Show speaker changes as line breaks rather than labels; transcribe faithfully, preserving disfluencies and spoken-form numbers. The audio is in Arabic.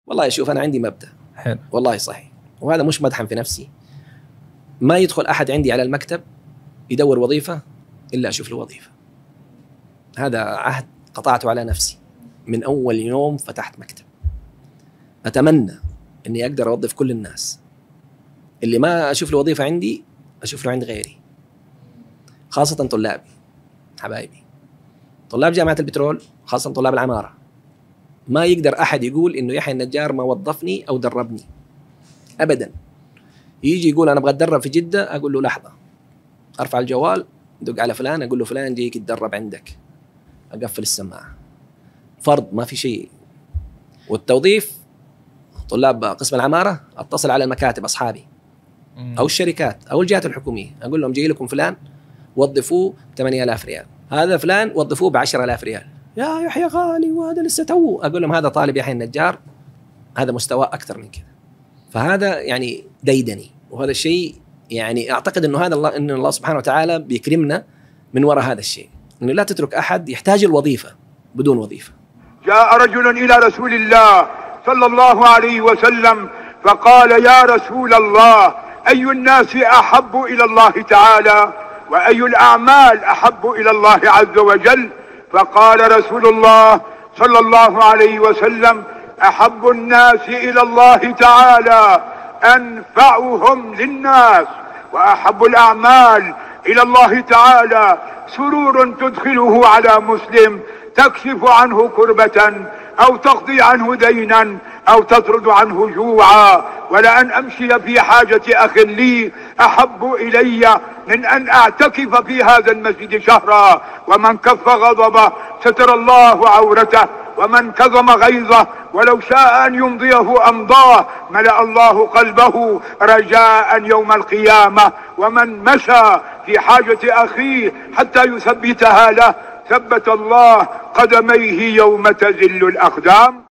والله شوف أنا عندي مبدأ
حلو.
والله صحيح، وهذا مش مدحا في نفسي. ما يدخل أحد عندي على المكتب يدور وظيفة إلا أشوف له وظيفة. هذا عهد قطعته على نفسي من أول يوم فتحت مكتب. أتمنى أني أقدر أوظف كل الناس. اللي ما أشوف له وظيفة عندي أشوف له عند غيري، خاصة طلابي حبايبي، طلاب جامعة البترول، خاصة طلاب العمارة. ما يقدر أحد يقول إنه يحيى النجار ما وظفني أو دربني أبدا. يجي يقول أنا أبغى أتدرب في جدة، أقول له لحظة، أرفع الجوال دق على فلان، أقول له فلان جيك يتدرب عندك، أقفل السماعة. فرض ما في شيء. والتوظيف طلاب قسم العمارة أتصل على المكاتب أصحابي أو الشركات أو الجهات الحكومية، أقول لهم جاي لكم فلان وظفوه ثمانية آلاف ريال، هذا فلان وظفوه بعشرة آلاف ريال. يا يحيى غالي وهذا لسه تو. أقول لهم هذا طالب يحيى النجار، هذا مستوى أكثر من كذا. فهذا يعني ديدني، وهذا الشيء يعني أعتقد إنه هذا الله إن الله سبحانه وتعالى بيكرمنا من وراء هذا الشيء، إنه لا تترك أحد يحتاج الوظيفة بدون وظيفة.
جاء رجل إلى رسول الله صلى الله عليه وسلم فقال يا رسول الله أي الناس أحب إلى الله تعالى وأي الأعمال أحب إلى الله عز وجل؟ فقال رسول الله صلى الله عليه وسلم أحب الناس إلى الله تعالى أنفعهم للناس، وأحب الأعمال إلى الله تعالى سرور تدخله على مسلم تكشف عنه كربة أو تقضي عنه دينا أو تطرد عنه جوعا. ولأن أمشي في حاجة أخ لي أحب إلي من أن أعتكف في هذا المسجد شهرا. ومن كف غضبه ستر الله عورته، ومن كظم غيظه ولو شاء أن يمضيه أمضاه ملأ الله قلبه رجاء يوم القيامة. ومن مشى في حاجة أخيه حتى يثبتها له ثبت الله قدميه يوم تزل الأقدام.